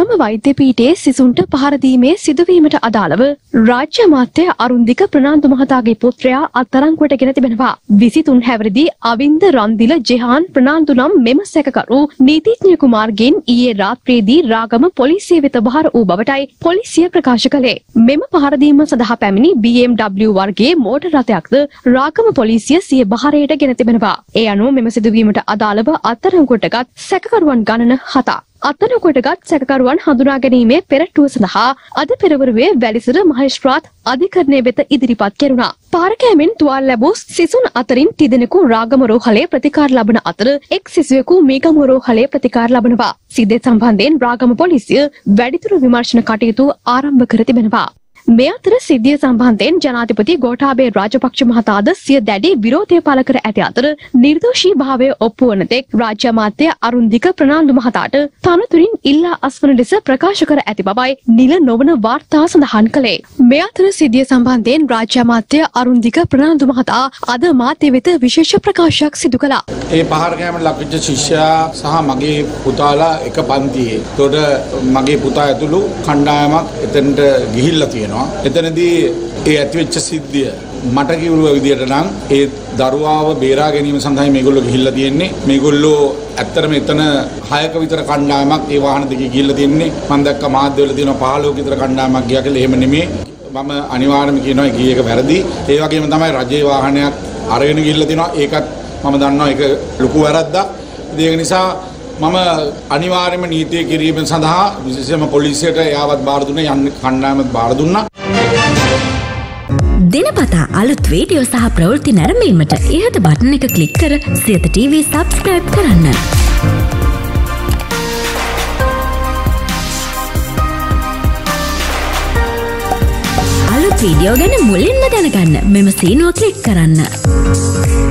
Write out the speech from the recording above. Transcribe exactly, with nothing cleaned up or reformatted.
රාගම වෛද්‍ය පීඨයේ සිසුන්ට පහර දීමේ සිදුවීමට අදාළව රාජ්‍ය අමාත්‍ය අරුන්දික ප්‍රනාන්දු මහතාගේ පුත්‍රයා අත්අඩංගුවට ගෙන තිබෙනවා. විසිතුන් හැවිරිදි අවින්ද රන්දිල ජෙහාන් ප්‍රනාන්දු නම් මෙම සැකකරු නීතිඥ කුමාර්ගෙන් ඊයේ රාත්‍රියේදී රාගම පොලිසිය වෙත බහර වූ බවටයි පොලිසිය ප්‍රකාශ කළේ. මෙම පහර දීම සඳහා පැමිණි බී එම් ඩබ්ලිව් වර්ගයේ මෝටර් රථයක්ද රාගම පොලිසිය සිය බහරයට ගෙන තිබෙනවා. ඒ අනුව මෙම සිදුවීමට අදාළව අත්අඩංගුවටගත් සැකකරුවන් ගණන හතක්. අත්අඩංගුවටගත් සැකකරුවන් හඳුනා ගැනීමේ පෙරටුව සඳහා අද පෙරවරුවේ වැලිසර මහේස්ත්‍රාත් අධිකරණය වෙත ඉදිරිපත් කෙරුණා. පාරකෑමෙන් තුවාල ලැබූ සිසුන් අතරින් තිදෙනෙකු රාගම රෝහලේ ප්‍රතිකාර ලබන අතර එක් සිසුවෙකු මීගම රෝහලේ ප්‍රතිකාර ලබනවා. සිද්ධිය සම්බන්ධයෙන් රාගම පොලිසිය වැඩිදුර විමර්ශන කටයුතු ආරම්භ කර තිබෙනවා. මේ අතර සිද්ධිය සම්බන්ධයෙන් ජනාධිපති ගෝඨාභය රාජපක්ෂ මහතාද සිය දැඩි විරෝධය පළ කර ඇති අතර නිර්දෝෂී භාවය ඔප්පු වන තෙක් රාජ්‍ය අමාත්‍ය අරුන්දික ප්‍රනාන්දු මහතාට තනතුරින් ඉල්ලා අස්වන ලෙස ප්‍රකාශ කර ඇති බවයි නිල නොවන වාර්තා සඳහන් කළේ. මේ අතර සිද්ධිය සම්බන්ධයෙන් රාජ්‍ය අමාත්‍ය අරුන්දික ප්‍රනාන්දු මහතා අද මාධ්‍ය වෙත විශේෂ ප්‍රකාශයක් සිදු කළා. ඒ පහර කෑමට ලක්වෙච්ච ශිෂ්‍යයා සහ මගේ පුතාලා එක පන්තියේ. ඒතකොට මගේ පුතා ඇතුළු කණ්ඩායමක් එතනට ගිහිල්ලා තියෙනවා. එතනදී ඒ ඇතිවෙච්ච සිද්ධිය මට කිව්ව විදියට නම් ඒ දරුවාව බේරා ගැනීම සඳහා මේගොල්ලෝ ගිහිල්ලා තියෙන්නේ. මේගොල්ලෝ ඇත්තටම එතන හයක විතර කණ්ඩායමක් ඒ වාහන දෙකේ ගිහිල්ලා තියෙන්නේ. මම දැක්ක මාධ්‍යවල තියෙනවා පහළොවක විතර කණ්ඩායමක් ගියා කියලා. එහෙම නෙමෙයි. මම අනිවාර්යයෙන්ම කියනවා ඒ කී එක වැරදි. ඒ වගේම තමයි රජයේ වාහනයක් අරගෙන ගිහිල්ලා තියෙනවා. ඒකත් මම දන්නවා ඒක ලොකු වැරද්දක්. ඒක නිසා මම අනිවාර්යයෙන්ම නීතිය කිරීම සඳහා විශේෂයෙන්ම පොලිසියට යාවත් බාර දුන්නා, යන්න කණ්ඩායමත් බාර දුන්නා. දිනපතා අලුත් වීඩියෝ සහ ප්‍රවෘත්ති නැරඹීමට ඉහත බටන් එක ක්ලික් කර සියත ටීවී සබ්ස්ක්‍රයිබ් කරන්න. අලුත් වීඩියෝ ගැන මුලින්ම දැනගන්න මෙම සීනුව ක්ලික් කරන්න.